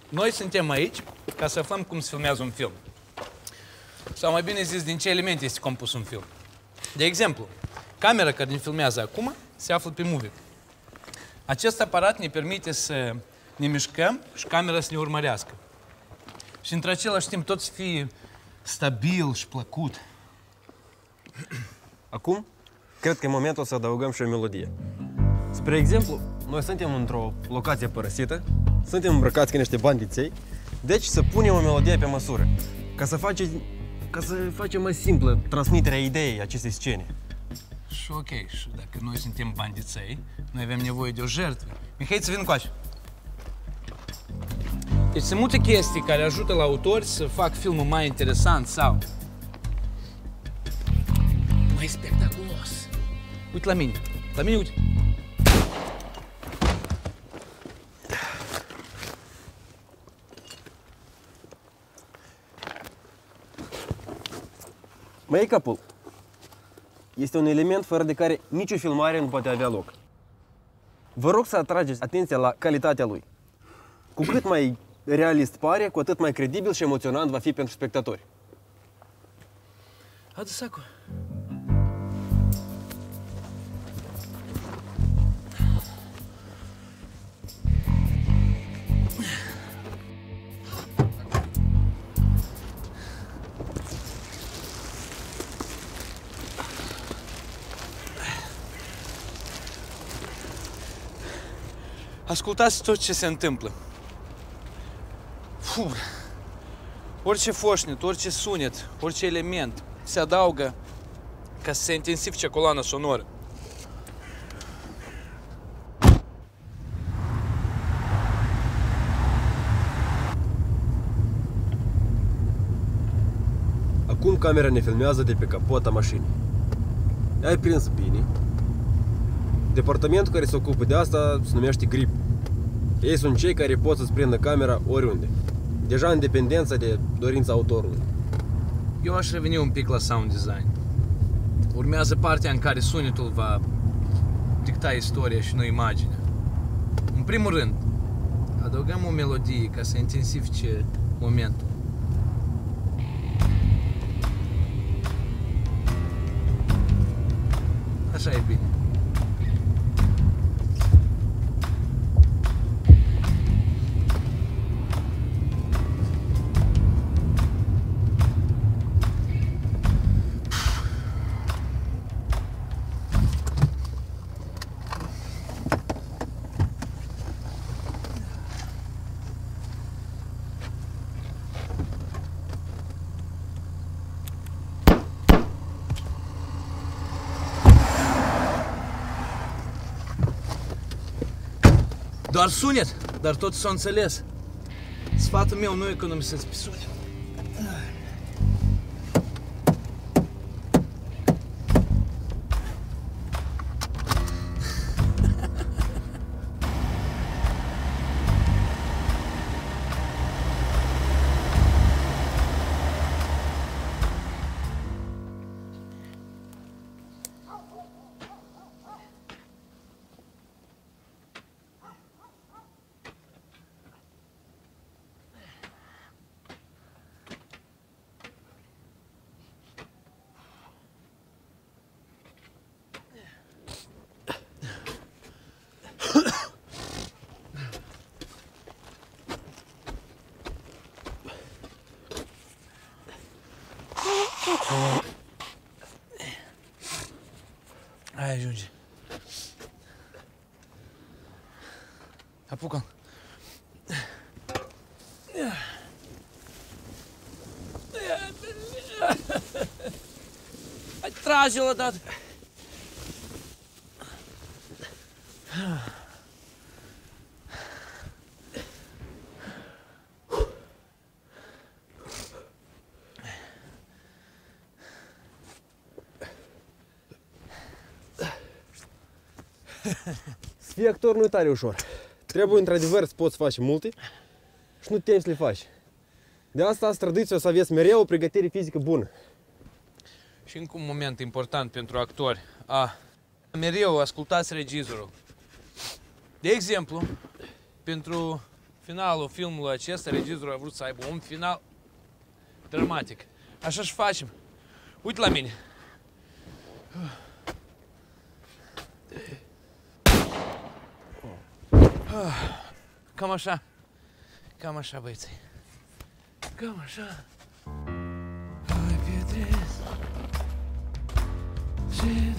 Noi suntem aici ca să aflăm cum se filmează un film. Sau mai bine zis, din ce elemente este compus un film. De exemplu, camera care ne filmează acum se află pe movie. Acest aparat ne permite să ne mișcăm și camera să ne urmărească. Și într același timp tot să fie stabil și plăcut. Acum, cred că e momentul să adăugăm și o melodie. Spre exemplu, noi suntem într-o locație părăsită, suntem îmbrăcați ca niște bandiței, deci să punem o melodie pe măsură, ca să facem mai simplă transmiterea ideii acestei scene. Și ok, și dacă noi suntem bandiței, noi avem nevoie de o jertfă. Mihai, să vin cu așa. Deci sunt multe chestii care ajută la autori să fac filmul mai interesant sau mai spectaculos. Uite la mine. La mine, uite. Make-up-ul este un element fără de care nicio filmare nu poate avea loc. Vă rog să atrageți atenția la calitatea lui. Cu cât mai realist pare, cu atât mai credibil și emoționant va fi pentru spectatori. Adu sacul. Ascultați tot ce se întâmplă. Orice foșnet, orice sunet, orice element se adaugă ca să se intensifice coloana sonoră. Acum camera ne filmează de pe capota mașinii. Ai prins bine. Departamentul care se ocupă de asta se numește grip. Ei sunt cei care pot să-ți prindă camera oriunde. Deja în dependența de dorința autorului. Eu aș reveni un pic la sound design. Urmează partea în care sunetul va dicta istoria și nu imaginea. În primul rând, adăugăm o melodie ca să intensifice momentul. Așa e bine. Doar sunet, dar tot s-a înțeles. Sfatul meu nu economisesc pe sunet. Hai, ajunge. Apucă. Hai, trage-l odată. Să fii actor nu e tare ușor. Trebuie într-adevăr să poți face multe și nu temi să le faci. De asta ați tradiția să aveți mereu o pregătire fizică bună. Și încă un moment important pentru actori. Mereu ascultați regizorul. De exemplu, pentru finalul filmului acesta, regizorul a vrut să aibă un final dramatic. Așa și facem. Uite la mine. Cam așa. Cam așa, băieții. Cam așa. Hai, Pietre.